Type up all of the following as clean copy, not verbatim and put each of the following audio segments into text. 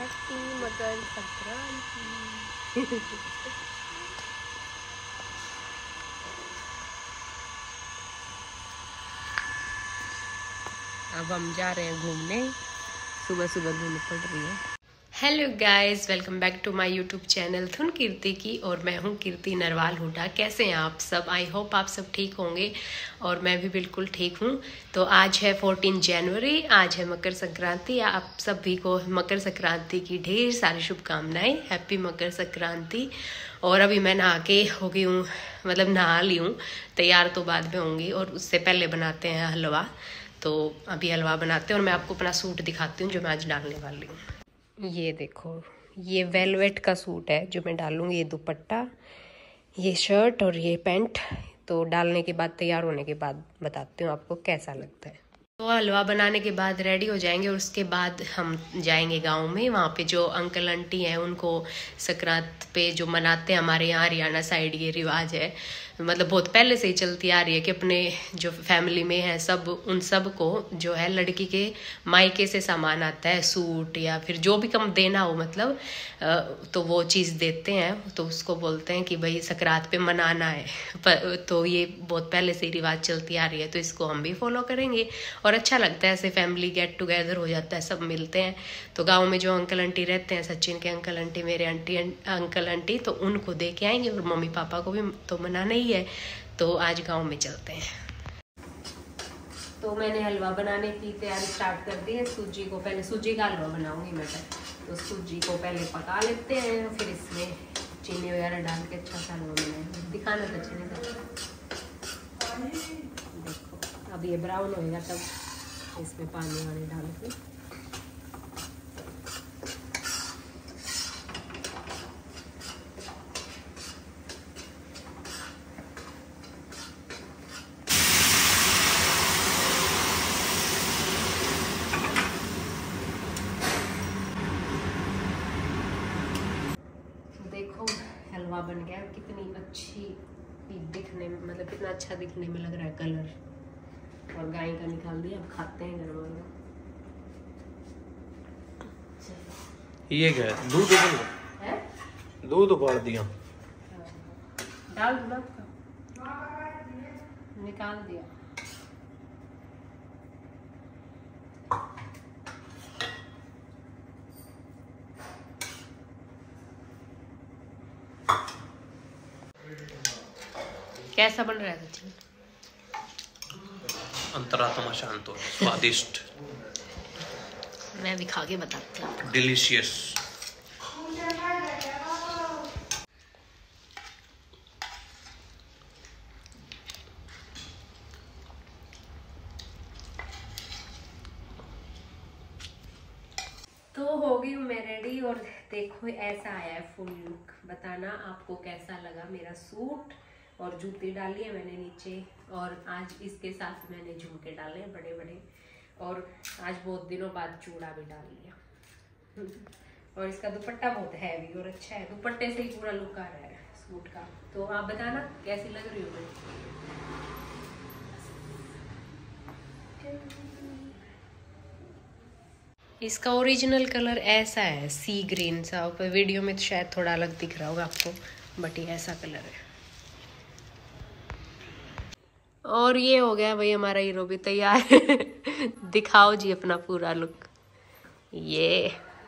Happy Makar Sankranti. अब हम जा रहे हैं घूमने, सुबह सुबह धूप पड़ रही है। Hello guys, welcome back to my YouTube channel Dhun Kirti की। और मैं हूं कीर्ति नरवाल हुडा। कैसे हैं आप सब? आई होप आप सब ठीक होंगे और मैं भी बिल्कुल ठीक हूं। तो आज है 14 जनवरी, आज है मकर संक्रांति। आप सभी को मकर संक्रांति की ढेर सारी शुभकामनाएं। हैप्पी मकर संक्रांति। और अभी मैं नहा के हो गई हूँ, मतलब नहा ली हूँ, तैयार तो बाद में होंगी। और उससे पहले बनाते हैं हलवा। तो अभी हलवा बनाते हैं और मैं आपको अपना सूट दिखाती हूँ जो मैं आज डालने वाली हूँ। ये देखो, ये वेलवेट का सूट है जो मैं डालूंगी। ये दुपट्टा, ये शर्ट और ये पैंट। तो डालने के बाद, तैयार होने के बाद बताती हूँ आपको कैसा लगता है। तो हलवा बनाने के बाद रेडी हो जाएंगे और उसके बाद हम जाएंगे गांव में। वहाँ पे जो अंकल आंटी हैं उनको संक्रांत पे जो मनाते हैं, हमारे यहाँ हरियाणा साइड ये रिवाज है, मतलब बहुत पहले से ही चलती आ रही है कि अपने जो फैमिली में है सब, उन सब को जो है लड़की के मायके से सामान आता है, सूट या फिर जो भी कम देना हो, मतलब तो वो चीज़ देते हैं। तो उसको बोलते हैं कि भाई संक्रांत पे मनाना है। तो ये बहुत पहले से ही रिवाज चलती आ रही है, तो इसको हम भी फॉलो करेंगे। और अच्छा लगता है, ऐसे फैमिली गेट टुगेदर हो जाता है, सब मिलते हैं। तो गाँव में जो अंकल आंटी रहते हैं, सचिन के अंकल आंटी, मेरे आंटी अंकल आंटी, तो उनको दे के आएंगे। और मम्मी पापा को भी तो मनाना ही है। तो आज गांव में चलते हैं। तो मैंने हलवा बनाने की तैयारी स्टार्ट कर दी है। सूजी को पहले, सूजी का हलवा बनाऊंगी मैं। तो सूजी को पहले पका लेते हैं, फिर इसमें चीनी वगैरह डाल के अच्छा सा हलवा बनाएंगे। दिखाना तो चीनी देखो, अब ये ब्राउन होएगा तब इसमें पानी वानी डाल के। देखो हलवा बन गया, कितनी अच्छी दिखने में, मतलब कितना अच्छा दिखने में लग रहा है कलर। और गाय का निकाल दिया, अब खाते हैं गरम गरम। ये क्या है? दूध उबाल है? दूध उबाल दिया, डाल दूँ निकाल दिया। कैसा बन रहा है सचिन? अंतरात्मा शांत हो, स्वादिष्ट, मैं भी खा के बताती हूँ। डिलीशियस। तो हो गई हूँ मैं रेडी। और देखो ऐसा आया है फुल लुक। बताना आपको कैसा लगा मेरा सूट। और जूते डाली है मैंने नीचे, और आज इसके साथ मैंने झुमके डाले हैं बड़े बड़े। और आज बहुत दिनों बाद चूड़ा भी डाल लिया। और इसका दुपट्टा बहुत हैवी और अच्छा है, दुपट्टे से ही पूरा लुक आ रहा है सूट का। तो आप बताना कैसी लग रही हो मैं। इसका ओरिजिनल कलर ऐसा है, सी ग्रीन सा। ऊपर वीडियो में तो शायद थोड़ा अलग दिख रहा होगा आपको, बट ये ऐसा कलर है। और ये हो गया भाई, हमारा हीरो भी तैयार। दिखाओ जी अपना पूरा लुक। ये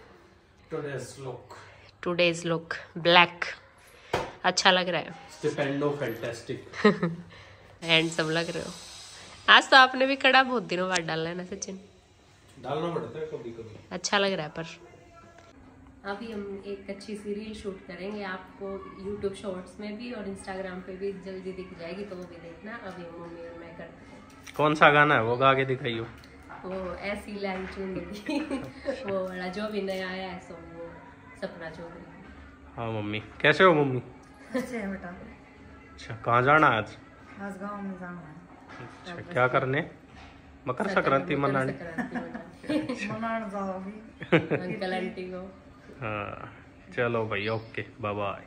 टुडेज लुक ब्लैक, अच्छा लग रहा है। स्टिपेंडो फैंटास्टिक। हैंडसम लग रहे हो। आज तो आपने भी कड़ा बहुत दिनों बाद डालना है ना सचिन? डालना पड़ता है कभी कभी। अच्छा लग रहा है। पर अभी हम एक अच्छी सी रील शूट करेंगे, आपको यूट्यूब शॉर्ट्स में भी और इंस्टाग्राम पे भी जल्दी दिख जाएगी, तो वो भी देखना। अभी मम्मी और मैं करते हैं। कौन सा गाना है वो गा के दिखाइयो। वो ऐसी लाइन चुनेगी। वो वाला जो भी नया आया है सो, वो सपना चौधरी। हाँ मम्मी, कैसे हो मम्मी? अच्छे है बेटा। अच्छा, कहाँ जाना है आज? आज गाँव में जाना है। अच्छा, क्या करने? मकर संक्रांति मनाने। मनाने जाओगी? अंकल आंटी को। हाँ चलो भाई, okay bye bye.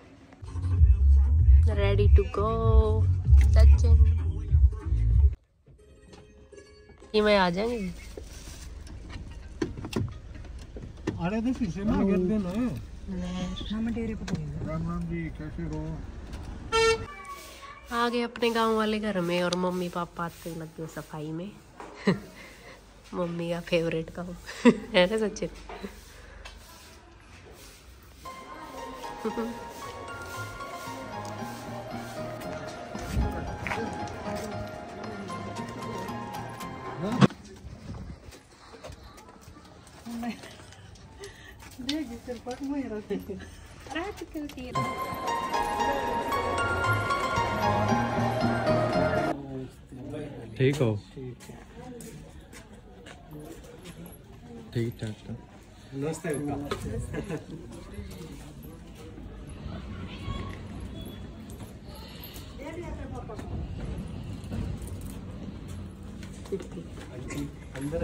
Ready to go Sachin. ये मैं आ जाएंगे। अरे तो शीशे में गिर देना हम डेरे पे राम राम जी कैसे हो आ गए अपने गांव वाले घर में और मम्मी पापा आते लग गए सफाई में। मम्मी का फेवरेट काम है ना सचिन। ठीक हो ठीक ठाक। नमस्ते अंदर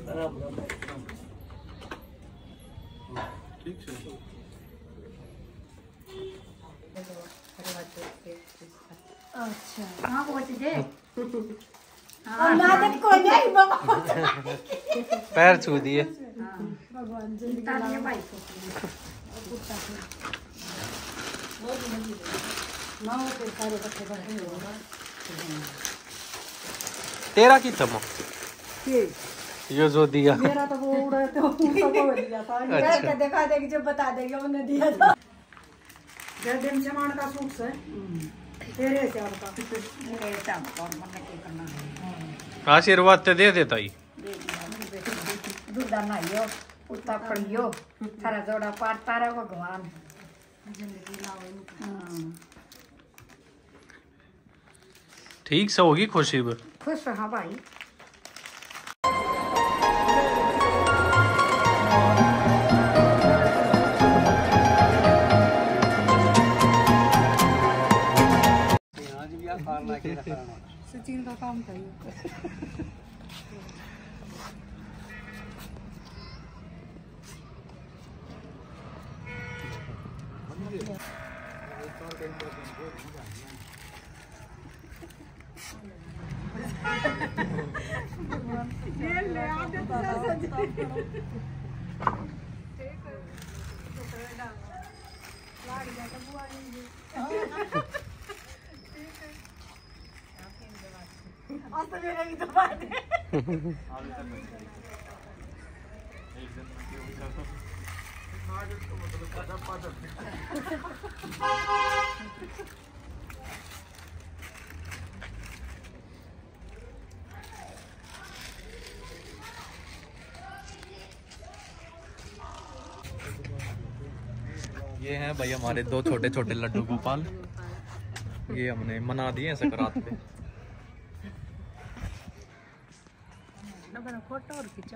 ठीक है अच्छा हाँ पहुंच गए हाँ नादत को नहीं बाबा पैर छू दिए। भगवान जी तालियां भाई को ना वो फिर सारे बच्चे बैठे होगा तेरा की तमो ये यो जो दिया मेरा तो वो उड़ा तो उसको बोल दिया था ये दिखा देगी जो बता देगी उन्होंने दिया था जयदेव चमान का सूट से तेरे चार का मेरे चार का मन के करना है आशीर्वाद ते दे देता ही दूधा नाइयो उतना पड़ियो थारा जोड़ा पार तारा भगवान जिंदगी लाओ ठीक से होगी खुशी भी। खुश रहा भाई सचिन का काम था ये ले आदत ये हैं भाई हमारे दो छोटे छोटे लड्डू गोपाल। ये हमने मना दिए सकरात पे। फोटो और खींचा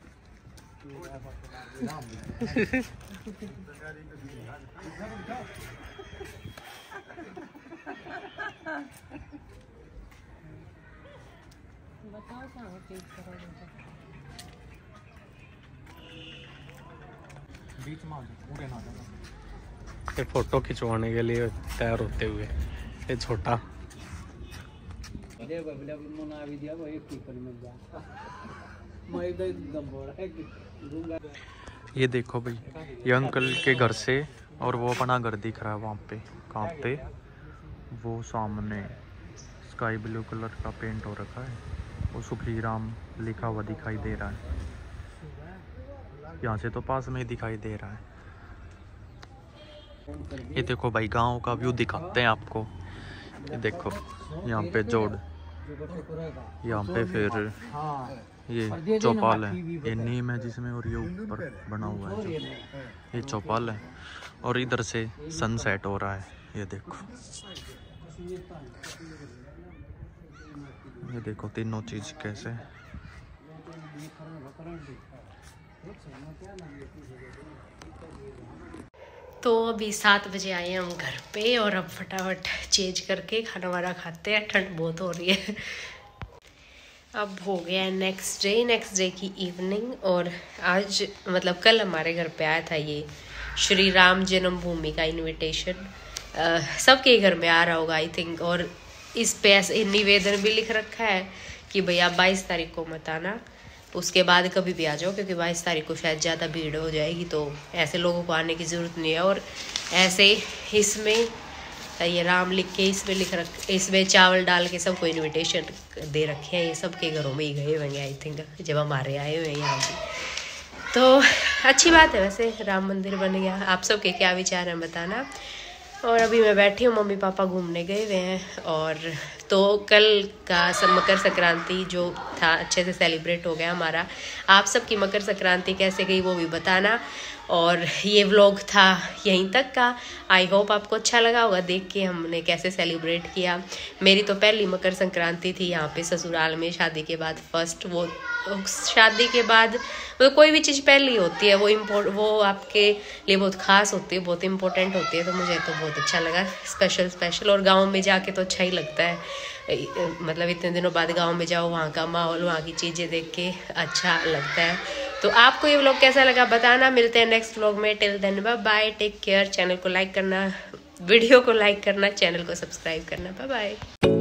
बीच में पूरे ना ये फोटो खिंचवाने के लिए तैयार होते हुए ये छोटा ये देखो भाई ये अंकल के घर से और वो अपना घर दिख रहा है वहाँ पे। कहाँ पे वो सामने स्काई ब्लू कलर का पेंट हो रखा है वो सुखी राम लिखा हुआ दिखाई दे रहा है। यहाँ से तो पास में ही दिखाई दे रहा है। ये देखो भाई गांव का व्यू दिखाते हैं आपको। ये देखो यहाँ पे जोड़, यहाँ पे फिर ये चौपाल है, ये नीम है जिसमें, और ये ऊपर बना हुआ है जो ये चौपाल है। और इधर से सनसेट हो रहा है। ये देखो, ये देखो तीनों चीज कैसे। तो अभी 7 बजे आए हैं हम घर पे और अब फटाफट चेंज करके खाना वाना खाते हैं। ठंड बहुत हो रही है। अब हो गया है नेक्स्ट डे की इवनिंग। और आज मतलब कल हमारे घर पे आया था ये श्री राम जन्मभूमि का इनविटेशन। सबके घर में आ रहा होगा आई थिंक। और इस पे ऐसे निवेदन भी लिख रखा है कि भैया 22 तारीख को मत आना उसके बाद कभी भी आ जाओ, क्योंकि 22 तारीख को शायद ज़्यादा भीड़ हो जाएगी, तो ऐसे लोगों को आने की ज़रूरत नहीं है। और ऐसे इसमें ये राम लिख के इसमें इसमें चावल डाल के सबको इनविटेशन दे रखे हैं। ये सबके घरों में ही गए हुए हैं आई थिंक, जब हमारे आए हुए हैं यहाँ पे। तो अच्छी बात है वैसे, राम मंदिर बन गया। आप सबके क्या विचार हैं बताना। और अभी मैं बैठी हूँ, मम्मी पापा घूमने गए हुए हैं। और तो कल का मकर संक्रांति जो था अच्छे से सेलिब्रेट हो गया हमारा। आप सबकी मकर संक्रांति कैसे गई वो भी बताना। और ये व्लॉग था यहीं तक का। आई होप आपको अच्छा लगा होगा देख के हमने कैसे सेलिब्रेट किया। मेरी तो पहली मकर संक्रांति थी यहाँ पे ससुराल में, शादी के बाद फर्स्ट। वो शादी के बाद तो कोई भी चीज़ पहली होती है, वो आपके लिए बहुत खास होती है, बहुत इंपॉर्टेंट होती है। तो मुझे तो बहुत अच्छा लगा, स्पेशल। और गाँव में जाके तो अच्छा ही लगता है, मतलब इतने दिनों बाद गांव में जाओ, वहाँ का माहौल, वहाँ की चीज़ें देख के अच्छा लगता है। तो आपको ये व्लॉग कैसा लगा बताना। मिलते हैं नेक्स्ट व्लॉग में। Till then bye bye, take care. Channel को लाइक करना, वीडियो को लाइक करना, चैनल को सब्सक्राइब करना। Bye bye.